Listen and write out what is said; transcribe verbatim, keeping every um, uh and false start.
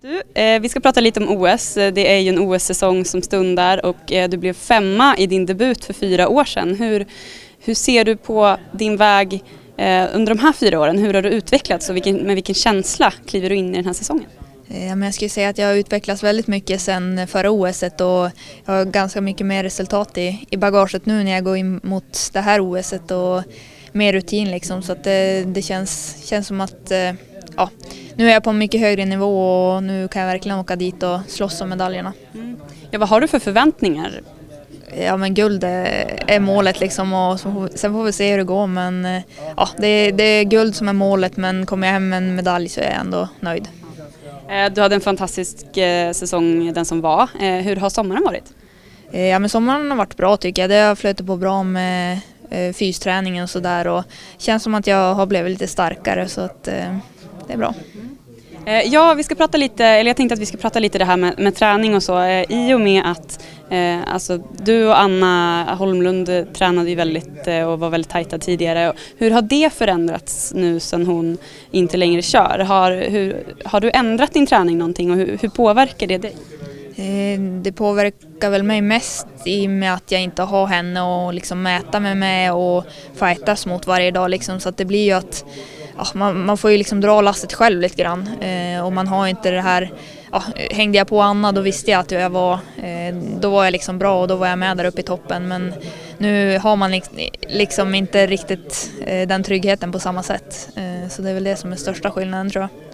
Du, eh, vi ska prata lite om O S. Det är ju en O S-säsong som stundar och eh, du blev femma i din debut för fyra år sedan. Hur, hur ser du på din väg eh, under de här fyra åren? Hur har du utvecklats och vilken, med vilken känsla kliver du in i den här säsongen? Ja, men jag skulle säga att jag har utvecklats väldigt mycket sedan förra O S-et och jag har ganska mycket mer resultat i, i bagaget nu när jag går in mot det här O S-et och mer rutin liksom, så att det, det känns, känns som att ja, nu är jag på en mycket högre nivå och nu kan jag verkligen åka dit och slåss om medaljerna. Mm. Ja, vad har du för förväntningar? Ja, men guld är, är målet liksom och så, sen får vi se hur det går, men ja, det, det är guld som är målet, men kommer jag hem med en medalj så är jag ändå nöjd. Du hade en fantastisk eh, säsong, den som var. Eh, hur har sommaren varit? Ja, men sommaren har varit bra tycker jag. Det har flöt på bra med eh, fysträningen och sådär, och känns som att jag har blivit lite starkare, så att eh, det är bra. Eh, ja, vi ska prata lite, eller jag tänkte att vi ska prata lite det här med, med träning och så. Eh, I och med att eh, alltså, du och Anna Holmlund tränade ju väldigt eh, och var väldigt tajta tidigare. Hur har det förändrats nu sedan hon inte längre kör? Har, hur, har du ändrat din träning någonting och hur, hur påverkar det dig? Eh, det påverkar väl mig mest i och med att jag inte har henne och liksom mäta med mig och fightas mot varje dag liksom, så att det blir ju att ja, man, man får ju liksom dra lasset själv lite grann eh, och man har inte det här, ja, hängde jag på Anna då visste jag att jag var, eh, då var jag liksom bra och då var jag med där uppe i toppen, men nu har man liksom inte riktigt eh, den tryggheten på samma sätt, eh, så det är väl det som är största skillnaden tror jag.